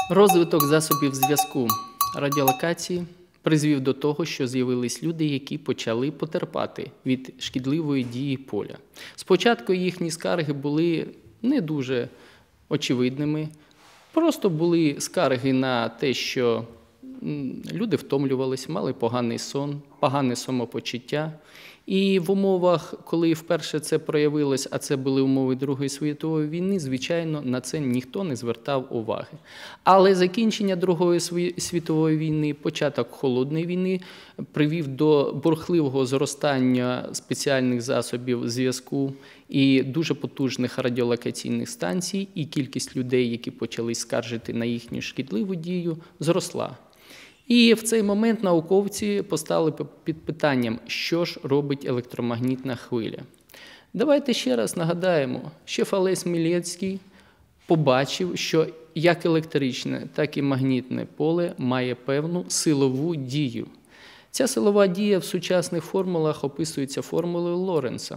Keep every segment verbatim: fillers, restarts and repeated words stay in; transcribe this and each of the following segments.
Розвиток засобів зв'язку радіолокації призвів до того, що з'явились люди, які почали потерпати від шкідливої дії поля. Спочатку їхні скарги були не дуже очевидними, просто були скарги на те, що люди втомлювалися, мали поганий сон, погане самопочуття. І в умовах, коли вперше це проявилось, а це були умови Другої світової війни, звичайно, на це ніхто не звертав уваги. Але закінчення Другої світової війни, початок Холодної війни привів до бурхливого зростання спеціальних засобів зв'язку і дуже потужних радіолокаційних станцій, і кількість людей, які почали скаржити на їхню шкідливу дію, зросла. І в цей момент науковці постали під питанням, що ж робить електромагнітна хвиля. Давайте ще раз нагадаємо, що Фалес Мілецький побачив, що як електричне, так і магнітне поле має певну силову дію. Ця силова дія в сучасних формулах описується формулою Лоренца.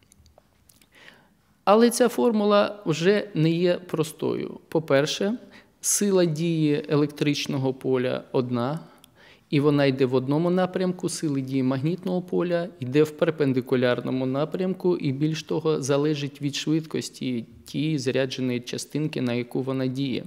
Але ця формула вже не є простою. По-перше, сила дії електричного поля одна, і вона йде в одному напрямку, сила дії магнітного поля йде в перпендикулярному напрямку і, більш того, залежить від швидкості тієї зарядженої частинки, на яку вона діє.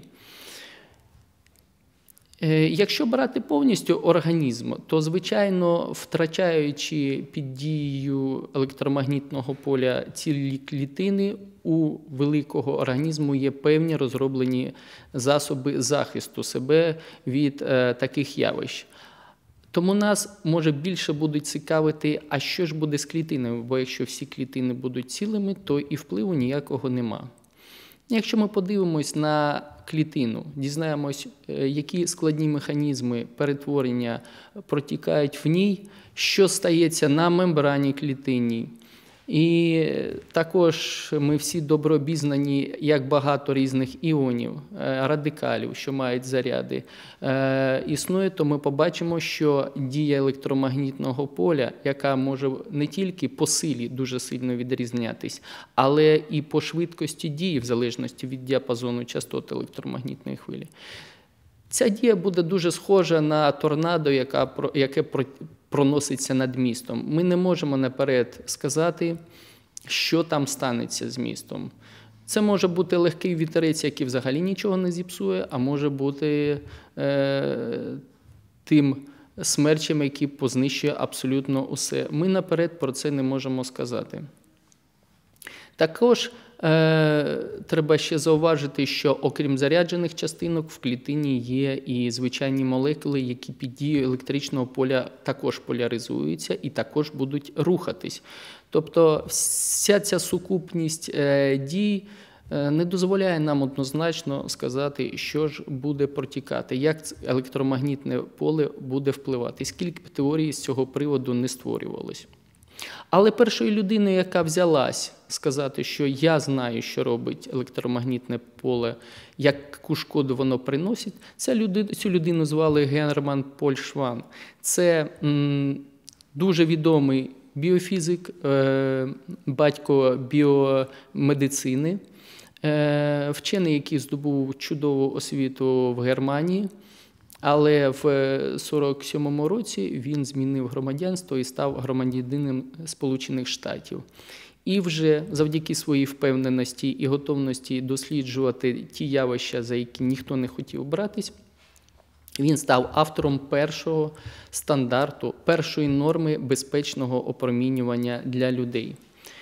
Якщо брати повністю організм, то, звичайно, втрачаючи під дією електромагнітного поля цілі клітини, у великого організму є певні розроблені засоби захисту себе від е, таких явищ. Тому нас, може, більше будуть цікавити, а що ж буде з клітинами, бо якщо всі клітини будуть цілими, то і впливу ніякого нема. Якщо ми подивимось на клітину, дізнаємось, які складні механізми перетворення протікають в ній, що стається на мембрані клітинній. І також ми всі добре обізнані, як багато різних іонів, радикалів, що мають заряди, існує, то ми побачимо, що дія електромагнітного поля, яка може не тільки по силі дуже сильно відрізнятись, але і по швидкості дії, в залежності від діапазону частот електромагнітної хвилі. Ця дія буде дуже схожа на торнадо, яка, яке проноситься над містом. Ми не можемо наперед сказати, що там станеться з містом. Це може бути легкий вітерець, який взагалі нічого не зіпсує, а може бути е, тим смерчем, який познищує абсолютно усе. Ми наперед про це не можемо сказати. Також е, треба ще зауважити, що окрім заряджених частинок в клітині є і звичайні молекули, які під дією електричного поля також поляризуються і також будуть рухатись. Тобто вся ця сукупність е, дій е, не дозволяє нам однозначно сказати, що ж буде протікати, як електромагнітне поле буде впливати. Скільки б теорій з цього приводу не створювалось. Але першою людиною, яка взялась сказати, що я знаю, що робить електромагнітне поле, яку шкоду воно приносить, ця людина, цю людину звали Герман Поль Шван. Це м, дуже відомий біофізик, е, батько біомедицини, е, вчений, який здобув чудову освіту в Германії. Але в сорок сьомому році він змінив громадянство і став громадянином Сполучених Штатів. І вже завдяки своїй впевненості і готовності досліджувати ті явища, за які ніхто не хотів братись, він став автором першого стандарту, першої норми безпечного опромінювання для людей.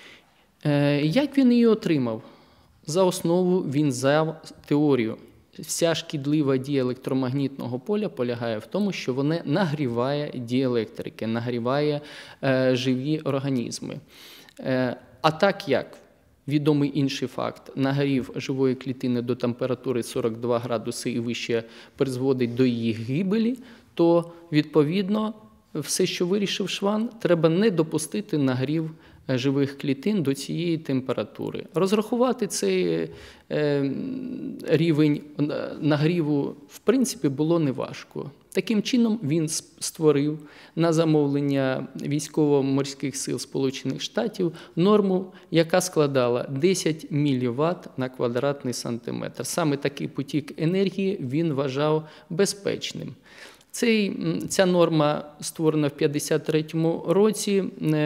Як він її отримав? За основу він взяв теорію. Вся шкідлива дія електромагнітного поля полягає в тому, що воно нагріває діелектрики, нагріває е, живі організми. Е, а так як, відомий інший факт, нагрів живої клітини до температури сорок два градуси і вище призводить до її гибелі, то, відповідно, все, що вирішив Шван, треба не допустити нагрів живих клітин до цієї температури. Розрахувати цей е, рівень нагріву, в принципі, було неважко. Таким чином, він створив на замовлення військово-морських сил Сполучених Штатів норму, яка складала десять міліватт на квадратний сантиметр. Саме такий потік енергії він вважав безпечним. Цей, ця норма, створена в п'ятдесят третьому році,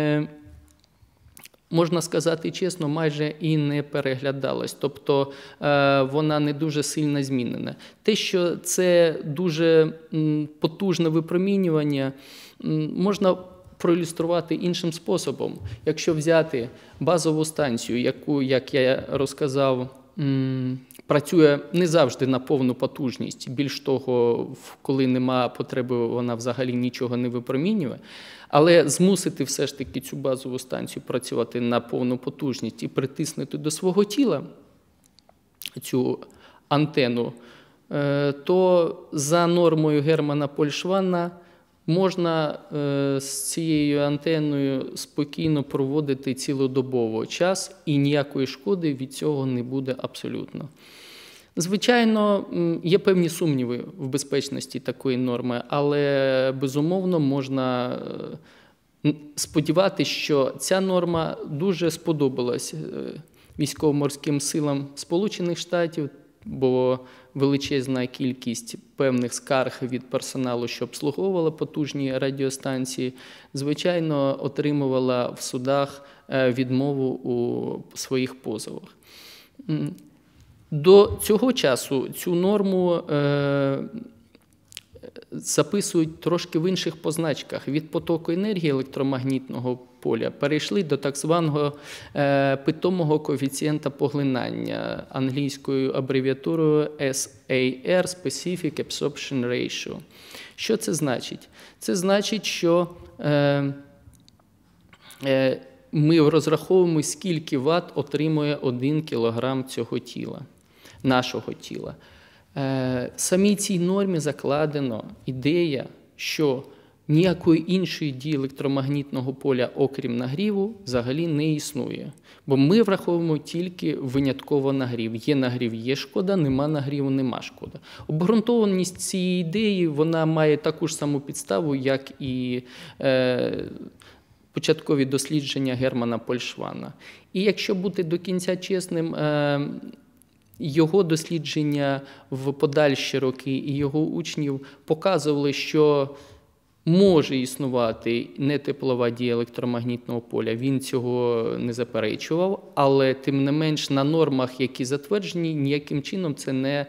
можна сказати чесно, майже і не переглядалась, тобто вона не дуже сильно змінена. Те, що це дуже потужне випромінювання, можна проілюструвати іншим способом. Якщо взяти базову станцію, яку, як я розказав, працює не завжди на повну потужність, більш того, коли нема потреби, вона взагалі нічого не випромінює, але змусити все ж таки цю базову станцію працювати на повну потужність і притиснути до свого тіла цю антенну, то за нормою Германа Польшвана можна з цією антенною спокійно проводити цілодобово час, і ніякої шкоди від цього не буде абсолютно. Звичайно, є певні сумніви в безпечності такої норми, але, безумовно, можна сподіватися, що ця норма дуже сподобалась військово-морським силам Сполучених Штатів, бо величезна кількість певних скарг від персоналу, що обслуговувала потужні радіостанції, звичайно, отримувала в судах відмову у своїх позовах. До цього часу цю норму е, записують трошки в інших позначках. Від потоку енергії електромагнітного поля перейшли до так званого е, питомого коефіцієнта поглинання, англійською абревіатурою ес ей ар – Specific Absorption Ratio. Що це значить? Це значить, що е, е, ми розраховуємо, скільки ватт отримує один кілограм цього тіла, нашого тіла. Е, самій цій нормі закладено ідея, що ніякої іншої дії електромагнітного поля, окрім нагріву, взагалі не існує. Бо ми враховуємо тільки винятково нагрів. Є нагрів, є шкода, нема нагріву, нема шкода. Обґрунтованість цієї ідеї, вона має таку ж саму підставу, як і е, початкові дослідження Германа Польшвана. І якщо бути до кінця чесним, е, його дослідження в подальші роки і його учнів показували, що може існувати нетеплова дія електромагнітного поля, він цього не заперечував, але тим не менш на нормах, які затверджені, ніяким чином це не,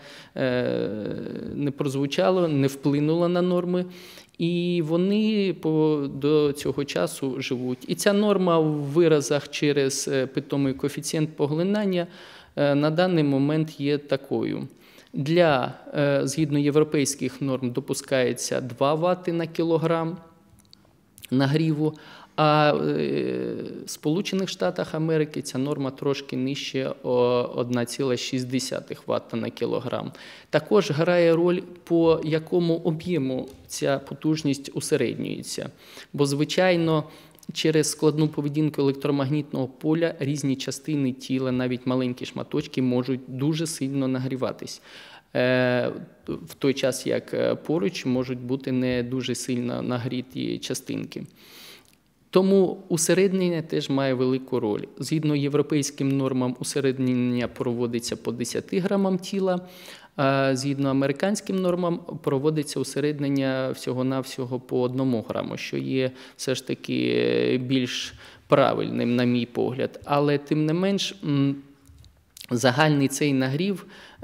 не прозвучало, не вплинуло на норми. І вони по, до цього часу живуть. І ця норма в виразах через питомий коефіцієнт поглинання на даний момент є такою. Для, згідно європейських норм, допускається два ватти на кілограм нагріву, а в Сполучених Штатах Америки ця норма трошки нижче одна ціла шість десятих ватта на кілограм. Також грає роль, по якому об'єму ця потужність усереднюється. Бо, звичайно, через складну поведінку електромагнітного поля різні частини тіла, навіть маленькі шматочки, можуть дуже сильно нагріватись. В той час, як поруч можуть бути не дуже сильно нагріті частинки. Тому усереднення теж має велику роль. Згідно європейським нормам, усереднення проводиться по десяти грамам тіла, а згідно американським нормам проводиться усереднення всього-навсього по одному граму, що є все ж таки більш правильним, на мій погляд. Але тим не менш, загальний цей нагрів –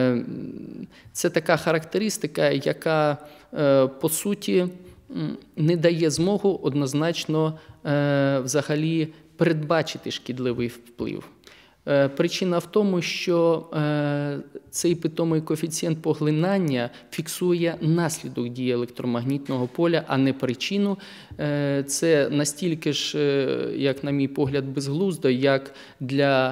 це така характеристика, яка, по суті, не дає змогу однозначно взагалі передбачити шкідливий вплив. Причина в тому, що цей питомий коефіцієнт поглинання фіксує наслідок дії електромагнітного поля, а не причину. Це настільки ж, як на мій погляд, безглуздо, як для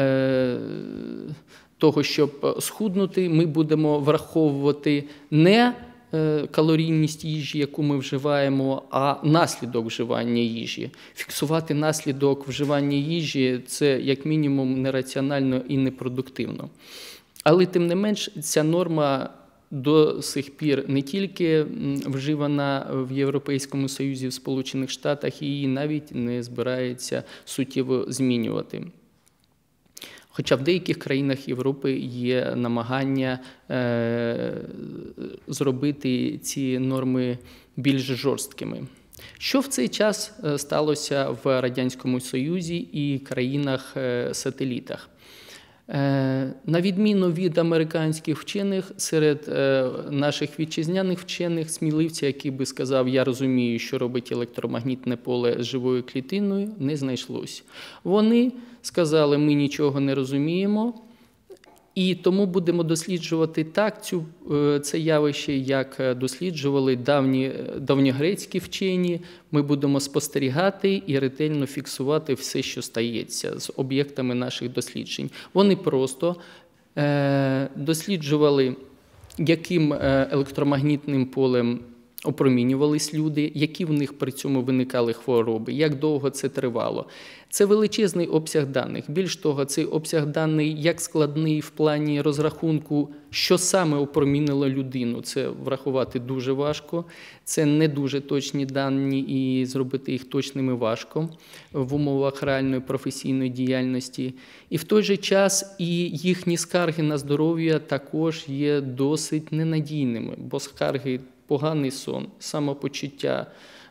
того, щоб схуднути, ми будемо враховувати не калорійність їжі, яку ми вживаємо, а наслідок вживання їжі. Фіксувати наслідок вживання їжі – це, як мінімум, нераціонально і непродуктивно. Але, тим не менш, ця норма до сих пір не тільки вживана в Європейському Союзі, в Сполучених Штатах, і її навіть не збирається суттєво змінювати. Хоча в деяких країнах Європи є намагання е, зробити ці норми більш жорсткими. Що в цей час сталося в Радянському Союзі і країнах-сателітах? На відміну від американських вчених, серед наших вітчизняних вчених, сміливця, який би сказав, я розумію, що робить електромагнітне поле з живою клітиною, не знайшлось. Вони сказали, ми нічого не розуміємо, і тому будемо досліджувати так цю, це явище, як досліджували давні, давньогрецькі вчені. Ми будемо спостерігати і ретельно фіксувати все, що стається з об'єктами наших досліджень. Вони просто е, досліджували, яким електромагнітним полем опромінювались люди, які в них при цьому виникали хвороби, як довго це тривало. Це величезний обсяг даних. Більш того, цей обсяг даних як складний в плані розрахунку, що саме опромінило людину. Це врахувати дуже важко. Це не дуже точні дані і зробити їх точними важко в умовах реальної професійної діяльності. І в той же час і їхні скарги на здоров'я також є досить ненадійними, бо скарги поганий сон, самопочуття,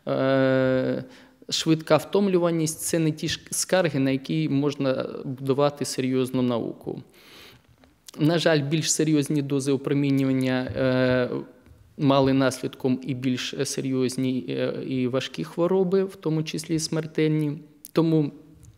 швидка втомлюваність – це не ті скарги, на які можна будувати серйозну науку. На жаль, більш серйозні дози опромінювання мали наслідком і більш серйозні і важкі хвороби, в тому числі смертельні. Тому,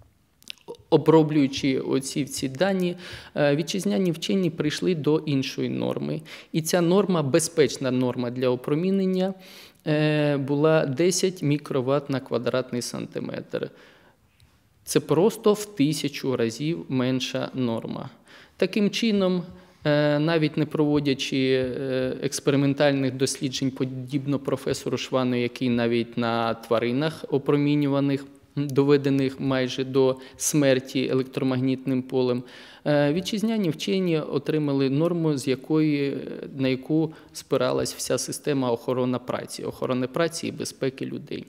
оброблюючи оці ці дані, вітчизняні вчені прийшли до іншої норми. І ця норма, безпечна норма для опромінення, була десять мікроватт на квадратний сантиметр. Це просто в тисячу разів менша норма. Таким чином, навіть не проводячи експериментальних досліджень, подібно професору Швану, який навіть на тваринах опромінюваних, доведених майже до смерті електромагнітним полем, вітчизняні вчені отримали норму, з якої, на яку спиралась вся система охорони праці, охорони праці і безпеки людей.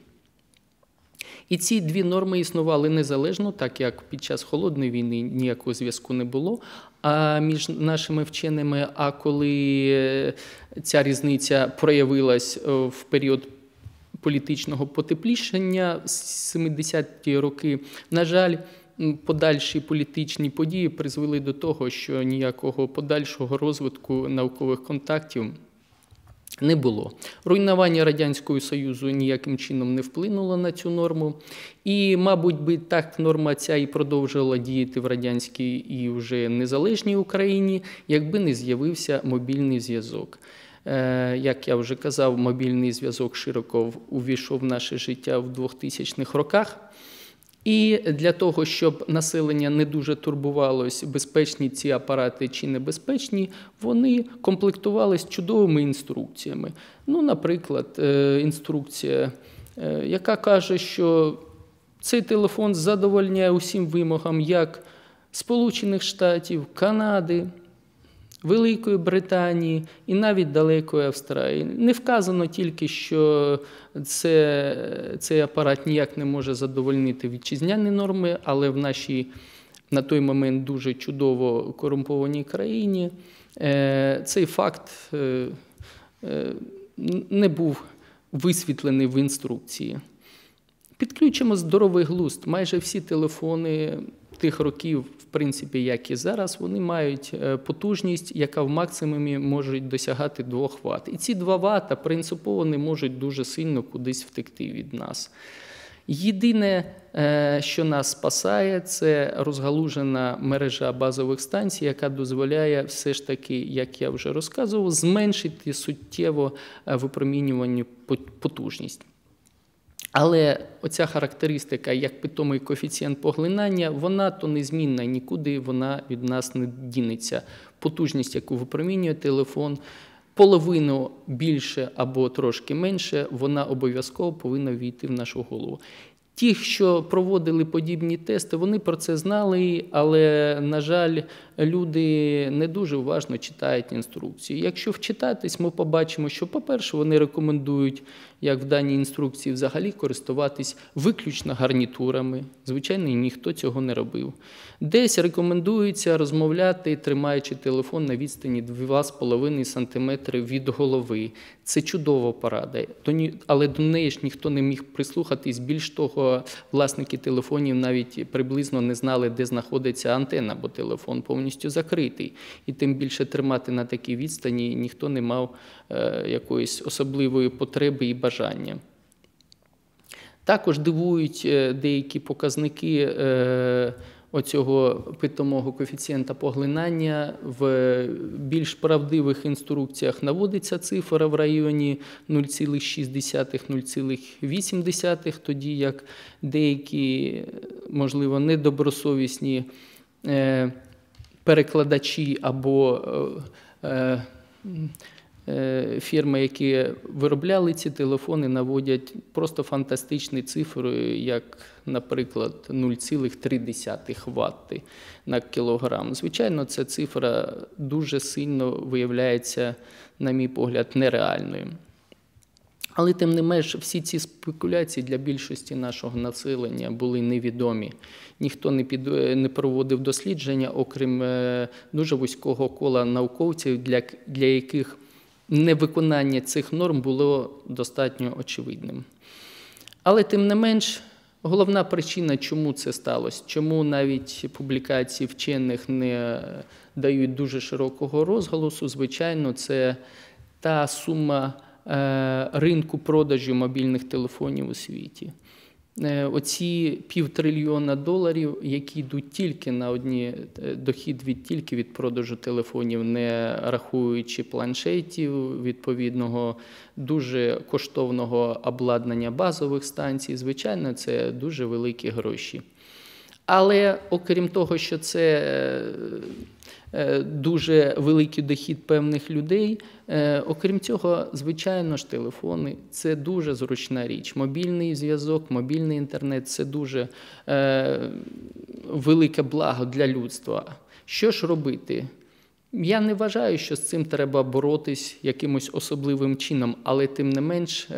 І ці дві норми існували незалежно, так як під час Холодної війни ніякого зв'язку не було а між нашими вченими, а коли ця різниця проявилась в період політичного потеплішання з семидесяті роки, на жаль, подальші політичні події призвели до того, що ніякого подальшого розвитку наукових контактів не було. Руйнування Радянського Союзу ніяким чином не вплинуло на цю норму. І, мабуть, би так норма ця і продовжувала діяти в радянській і вже незалежній Україні, якби не з'явився мобільний зв'язок. Як я вже казав, мобільний зв'язок широко увійшов в наше життя в двохтисячних роках. І для того, щоб населення не дуже турбувалось, безпечні ці апарати чи небезпечні, вони комплектувались чудовими інструкціями. Ну, наприклад, інструкція, яка каже, що цей телефон задовольняє усім вимогам як Сполучених Штатів, Канади, Великої Британії і навіть далекої Австралії. Не вказано тільки, що це, цей апарат ніяк не може задовольнити вітчизняні норми, але в нашій на той момент дуже чудово корумпованій країні цей факт не був висвітлений в інструкції. Підключимо здоровий глузд. Майже всі телефони тих років, в принципі, як і зараз, вони мають потужність, яка в максимумі може досягати двох ватт. І ці два ватта принципово не можуть дуже сильно кудись втекти від нас. Єдине, що нас спасає, це розгалужена мережа базових станцій, яка дозволяє все ж таки, як я вже розказував, зменшити суттєво випромінювану потужність. Але оця характеристика, як питомий коефіцієнт поглинання, вона то незмінна, нікуди вона від нас не дінеться. Потужність, яку випромінює телефон, половину більше або трошки менше, вона обов'язково повинна війти в нашу голову. Ті, що проводили подібні тести, вони про це знали, але, на жаль, люди не дуже уважно читають інструкцію. Якщо вчитатись, ми побачимо, що, по-перше, вони рекомендують, як в даній інструкції, взагалі користуватись виключно гарнітурами. Звичайно, ніхто цього не робив. Десь рекомендується розмовляти, тримаючи телефон на відстані два з половиною сантиметри від голови. Це чудова порада, але до неї ж ніхто не міг прислухатись. Більш того, власники телефонів навіть приблизно не знали, де знаходиться антенна, бо телефон повністю закритий. І тим більше тримати на такій відстані ніхто не мав е, якоїсь особливої потреби і бажання. Також дивують деякі показники е, оцього питомого коефіцієнта поглинання. В більш правдивих інструкціях наводиться цифра в районі нуль цілих шість десятих - нуль цілих вісім десятих, тоді як деякі, можливо, недобросовісні е, перекладачі або е, е, фірми, які виробляли ці телефони, наводять просто фантастичні цифри, як, наприклад, нуль цілих три десятих ватти на кілограм. Звичайно, ця цифра дуже сильно виявляється, на мій погляд, нереальною. Але, тим не менш, всі ці спекуляції для більшості нашого населення були невідомі. Ніхто не, під, не проводив дослідження, окрім е, дуже вузького кола науковців, для, для яких невиконання цих норм було достатньо очевидним. Але, тим не менш, головна причина, чому це сталося, чому навіть публікації вчених не дають дуже широкого розголосу, звичайно, це та сума ринку продажу мобільних телефонів у світі. Оці півтрильйона доларів, які йдуть тільки на одні, дохід від тільки від продажу телефонів, не рахуючи планшетів, відповідного дуже коштовного обладнання базових станцій, звичайно, це дуже великі гроші. Але, окрім того, що це дуже великий дохід певних людей, окрім цього, звичайно ж, телефони – це дуже зручна річ. Мобільний зв'язок, мобільний інтернет – це дуже велике благо для людства. Що ж робити? Я не вважаю, що з цим треба боротись якимось особливим чином, але тим не менш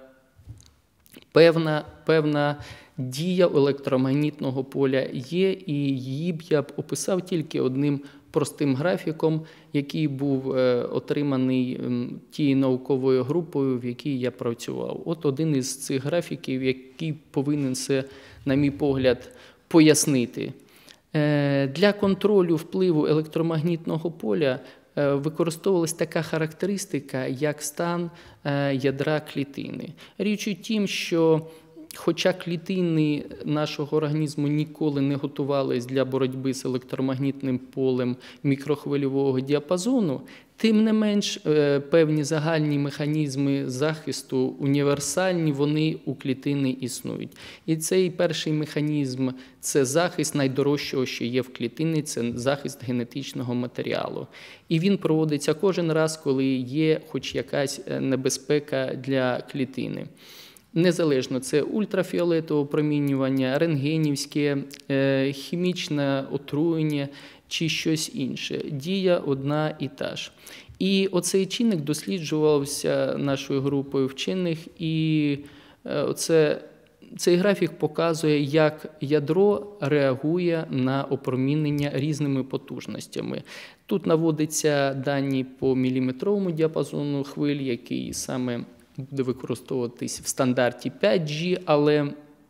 певна, певна дія електромагнітного поля є, і її б я б описав тільки одним простим графіком, який був е, отриманий е, тією науковою групою, в якій я працював. От один із цих графіків, який повинен це, на мій погляд, пояснити. Е, для контролю впливу електромагнітного поля е, використовувалась така характеристика, як стан е, ядра клітини. Річ у тім, що хоча клітини нашого організму ніколи не готувались для боротьби з електромагнітним полем мікрохвильового діапазону, тим не менш певні загальні механізми захисту, універсальні, вони у клітини існують. І цей перший механізм – це захист найдорожчого, що є в клітині, це захист генетичного матеріалу. І він проводиться кожен раз, коли є хоч якась небезпека для клітини. Незалежно, це ультрафіолетове опромінювання, рентгенівське, хімічне отруєння чи щось інше. Дія одна і та ж. І оцей чинник досліджувався нашою групою вчених, і оце, цей графік показує, як ядро реагує на опромінення різними потужностями. Тут наводяться дані по міліметровому діапазону хвиль, який саме буде використовуватись в стандарті п'ять джі, але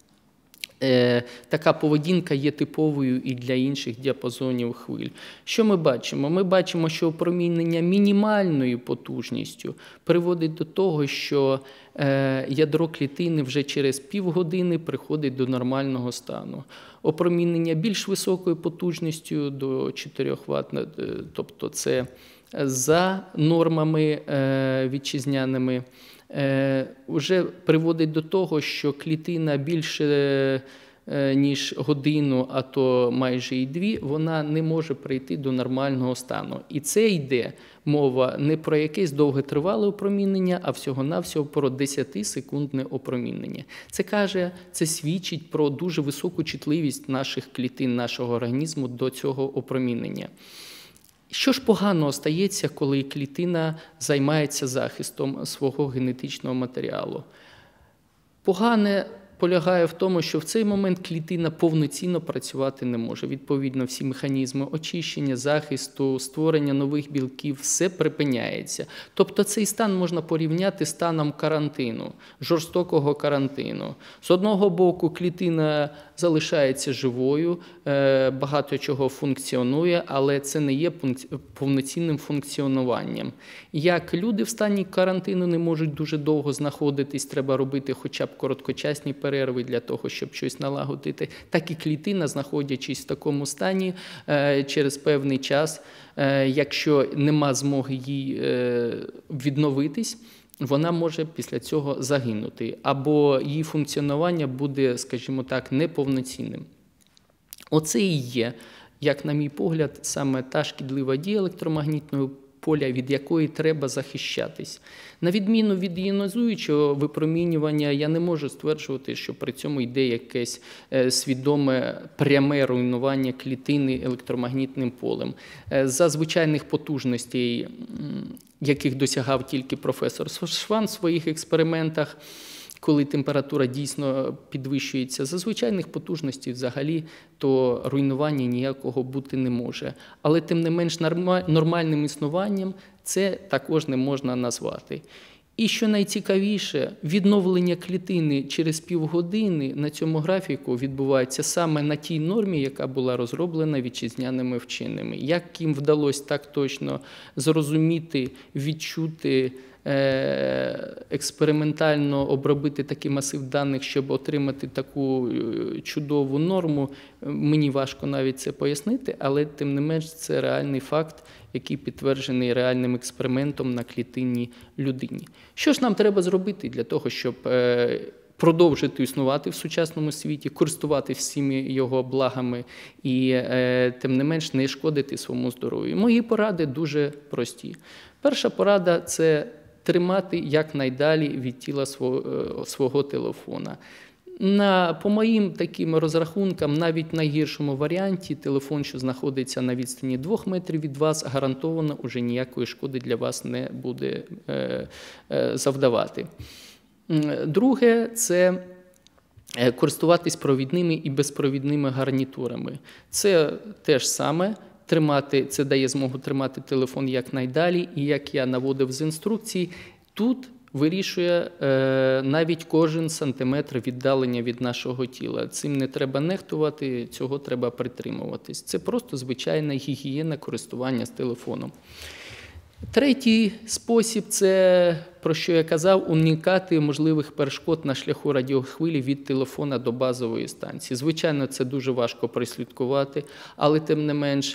е, така поведінка є типовою і для інших діапазонів хвиль. Що ми бачимо? Ми бачимо, що опромінення мінімальною потужністю приводить до того, що е, ядро клітини вже через півгодини приходить до нормального стану. Опромінення більш високою потужністю до чотирьох ватт, тобто це за нормами е, вітчизняними, вже приводить до того, що клітина більше ніж годину, а то майже і дві, вона не може прийти до нормального стану. І це йде мова не про якесь довготривале опромінення, а всього-навсього про десятисекундне опромінення. Це каже, це свідчить про дуже високу чутливість наших клітин, нашого організму до цього опромінення. Що ж поганого стається, коли клітина займається захистом свого генетичного матеріалу? Погане полягає в тому, що в цей момент клітина повноцінно працювати не може. Відповідно, всі механізми очищення, захисту, створення нових білків – все припиняється. Тобто цей стан можна порівняти з станом карантину, жорстокого карантину. З одного боку, клітина залишається живою, багато чого функціонує, але це не є повноцінним функціонуванням. Як люди в стані карантину не можуть дуже довго знаходитись, треба робити хоча б короткочасні перерви для того, щоб щось налагодити, так і клітина, знаходячись в такому стані, через певний час, якщо нема змоги їй відновитись, вона може після цього загинути, або її функціонування буде, скажімо так, неповноцінним. Оце і є, як на мій погляд, саме та шкідлива дія електромагнітного поля, від якої треба захищатись. На відміну від іонізуючого випромінювання, я не можу стверджувати, що при цьому йде якесь свідоме пряме руйнування клітини електромагнітним полем. За звичайних потужностей, яких досягав тільки професор Шван в своїх експериментах, коли температура дійсно підвищується, за звичайних потужностей взагалі, то руйнування ніякого бути не може. Але тим не менш нормальним існуванням це також не можна назвати. І що найцікавіше, відновлення клітини через півгодини на цьому графіку відбувається саме на тій нормі, яка була розроблена вітчизняними вченими. Як їм вдалося так точно зрозуміти, відчути, експериментально обробити такий масив даних, щоб отримати таку чудову норму, мені важко навіть це пояснити, але тим не менш це реальний факт, який підтверджений реальним експериментом на клітинній людині. Що ж нам треба зробити для того, щоб продовжити існувати в сучасному світі, користуватися всіми його благами і, тим не менш, не шкодити своєму здоров'ю? Мої поради дуже прості. Перша порада – це тримати якнайдалі від тіла свого, свого телефона. На, по моїм таким розрахункам, навіть в найгіршому варіанті, телефон, що знаходиться на відстані двох метрів від вас, гарантовано вже ніякої шкоди для вас не буде е, е, завдавати. Друге – це користуватись провідними і безпровідними гарнітурами. Це те ж саме. Тримати, це дає змогу тримати телефон якнайдалі, і як я наводив з інструкцій, тут вирішує е, навіть кожен сантиметр віддалення від нашого тіла. Цим не треба нехтувати, цього треба притримуватись. Це просто звичайна гігієна користування з телефоном. Третій спосіб – це, про що я казав, уникати можливих перешкод на шляху радіохвилі від телефона до базової станції. Звичайно, це дуже важко прослідкувати, але тим не менш,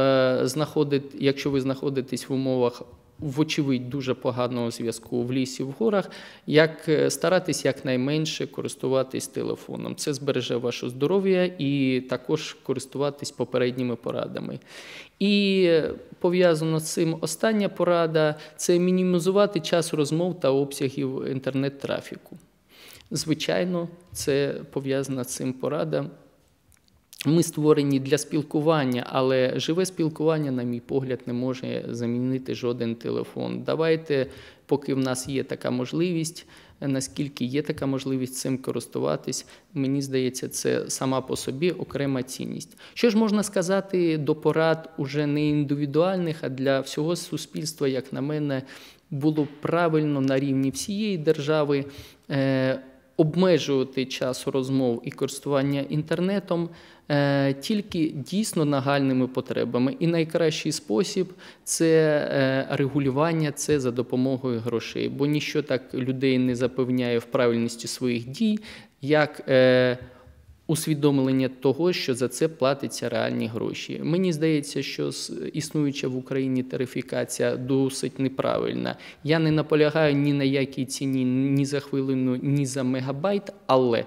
якщо ви знаходитесь в умовах вочевидь дуже поганого зв'язку в лісі, в горах, як старатись якнайменше користуватись телефоном. Це збереже ваше здоров'я і також користуватись попередніми порадами. І пов'язано з цим остання порада – це мінімізувати час розмов та обсягів інтернет-трафіку. Звичайно, це пов'язана з цим порада. Ми створені для спілкування, але живе спілкування, на мій погляд, не може замінити жоден телефон. Давайте, поки в нас є така можливість, наскільки є така можливість цим користуватись, мені здається, це сама по собі окрема цінність. Що ж можна сказати до порад уже не індивідуальних, а для всього суспільства, як на мене, було б правильно на рівні всієї держави е, обмежувати час розмов і користування інтернетом е, тільки дійсно нагальними потребами. І найкращий спосіб – це е, регулювання, це за допомогою грошей. Бо ніщо так людей не запевняє в правильності своїх дій, як е, усвідомлення того, що за це платяться реальні гроші. Мені здається, що існуюча в Україні тарифікація досить неправильна. Я не наполягаю ні на якій ціні, ні за хвилину, ні за мегабайт, але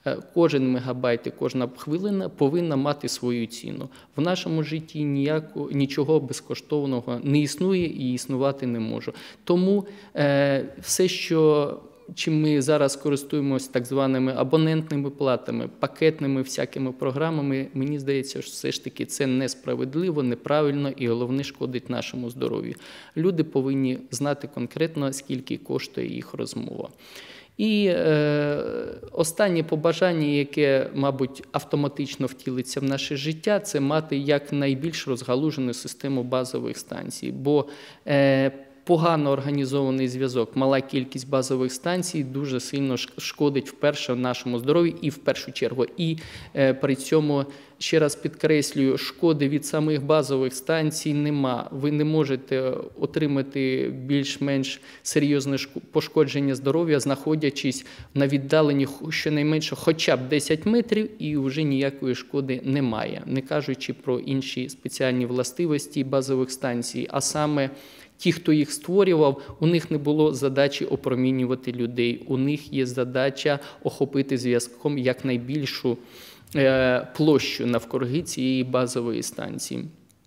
Кожен мегабайт і кожна хвилина повинна мати свою ціну. В нашому житті ніяко, нічого безкоштовного не існує і існувати не може. Тому е, все, що чим ми зараз користуємося так званими абонентними платами, пакетними всякими програмами, мені здається, що все ж таки це несправедливо, неправильно і, головне, шкодить нашому здоров'ю. Люди повинні знати конкретно, скільки коштує їх розмова. І е, останнє побажання, яке, мабуть, автоматично втілиться в наше життя, це мати якнайбільш розгалужену систему базових станцій. Бо е, погано організований зв'язок, мала кількість базових станцій дуже сильно шкодить вперше нашому здоров'ю і в першу чергу. І е, при цьому, ще раз підкреслюю, шкоди від самих базових станцій нема. Ви не можете отримати більш-менш серйозне пошкодження здоров'я, знаходячись на віддаленні щонайменше хоча б десять метрів, і вже ніякої шкоди немає. Не кажучи про інші спеціальні властивості базових станцій, а саме ті, хто їх створював, у них не було задачі опромінювати людей. У них є задача охопити зв'язком якнайбільшу е, площу навкруги цієї базової станції.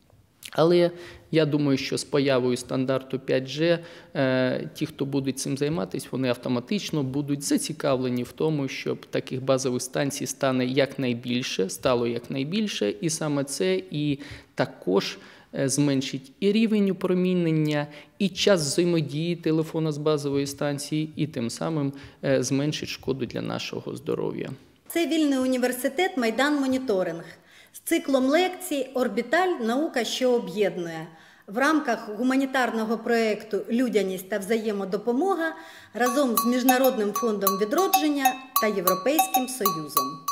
Але я думаю, що з появою стандарту п'ять джі е, ті, хто будуть цим займатися, вони автоматично будуть зацікавлені в тому, щоб таких базових станцій стане якнайбільше, стало якнайбільше, і саме це і також зменшить і рівень опромінення, і час взаємодії телефона з базової станції, і тим самим зменшить шкоду для нашого здоров'я. Це вільний університет «Майдан Моніторинг» з циклом лекцій «Орбіталь. Наука, що об'єднує» в рамках гуманітарного проєкту «Людяність та взаємодопомога» разом з Міжнародним фондом відродження та Європейським Союзом.